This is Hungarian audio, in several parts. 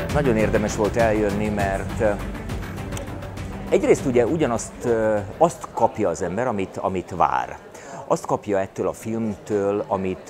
Nagyon érdemes volt eljönni, mert egyrészt ugye ugyanazt azt kapja az ember, amit vár. Azt kapja ettől a filmtől,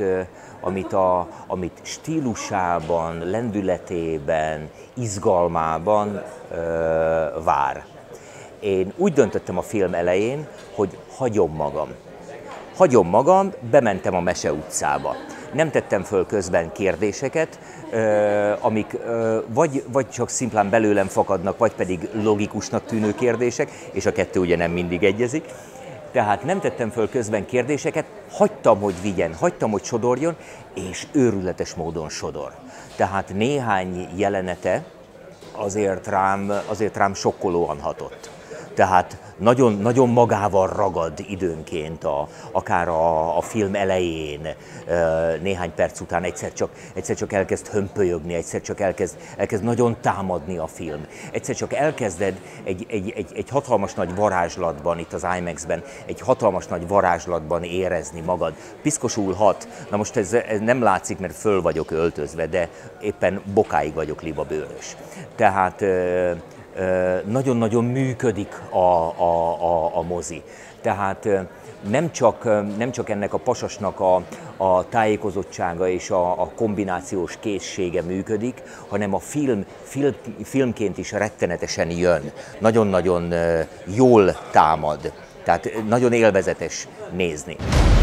amit stílusában, lendületében, izgalmában vár. Én úgy döntöttem a film elején, hogy hagyom magam. Hagyom magam, bementem a Mese utcába. Nem tettem föl közben kérdéseket, amik vagy csak szimplán belőlem fakadnak, vagy pedig logikusnak tűnő kérdések, és a kettő ugye nem mindig egyezik. Tehát nem tettem föl közben kérdéseket, hagytam, hogy vigyen, hagytam, hogy sodorjon, és őrületes módon sodor. Tehát néhány jelenete azért rám sokkolóan hatott. Tehát nagyon, nagyon magával ragad időnként, akár a film elején, néhány perc után egyszer csak elkezd hömpölyögni, egyszer csak elkezd nagyon támadni a film. Egyszer csak elkezded egy hatalmas nagy varázslatban, itt az IMAX-ben, egy hatalmas nagy varázslatban érezni magad. Piszkosul hat, na most ez nem látszik, mert föl vagyok öltözve, de éppen bokáig vagyok libabőrös. Tehát nagyon-nagyon működik a mozi. Tehát nem csak ennek a pasasnak a tájékozottsága és a kombinációs készsége működik, hanem a filmként is rettenetesen jön. Nagyon-nagyon jól támad. Tehát nagyon élvezetes nézni.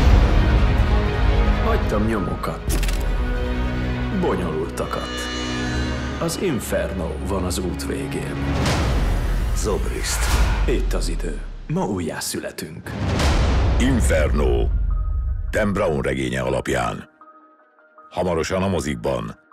Hagytam nyomokat. Bonyolultakat. Az Inferno van az út végén. Zobrist. Itt az idő. Ma újjászületünk. Inferno. Dan Brown regénye alapján. Hamarosan a mozikban.